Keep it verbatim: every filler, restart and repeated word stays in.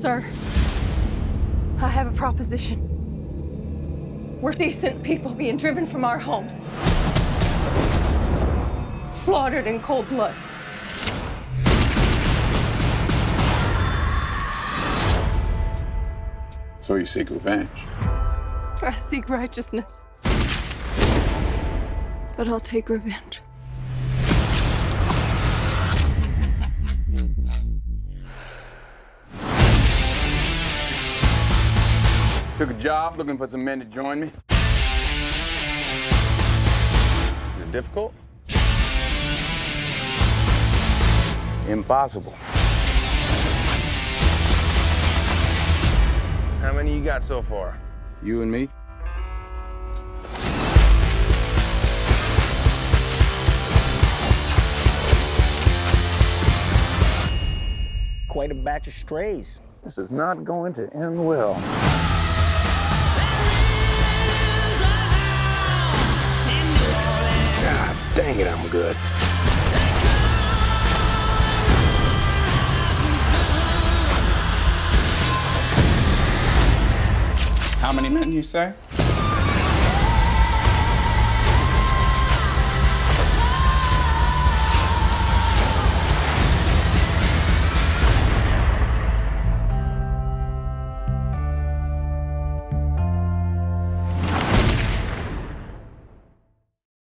Sir, I have a proposition. We're decent people being driven from our homes, slaughtered in cold blood. So you seek revenge? I seek righteousness, but I'll take revenge. Took a job looking for some men to join me. Is it difficult? Impossible. How many you got so far? You and me? Quite a batch of strays. This is not going to end well. God dang it, I'm good. How many men you say?